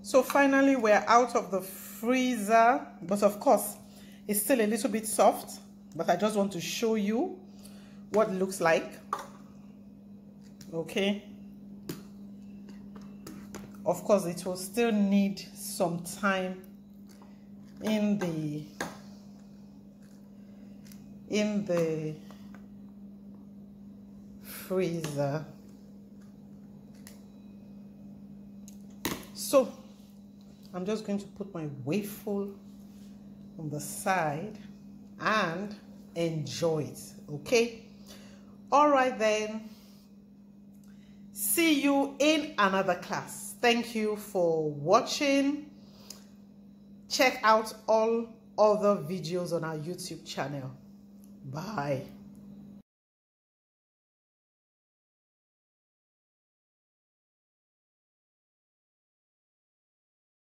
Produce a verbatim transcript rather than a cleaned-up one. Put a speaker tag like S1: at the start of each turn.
S1: So finally we're out of the freezer, but of course it's still a little bit soft, but I just want to show you what it looks like. Okay, of course it will still need some time in the in the freezer. So I'm just going to put my waffle on the side and enjoy it. Okay, all right then, see you in another class. Thank you for watching. Check out all other videos on our YouTube channel. Bye.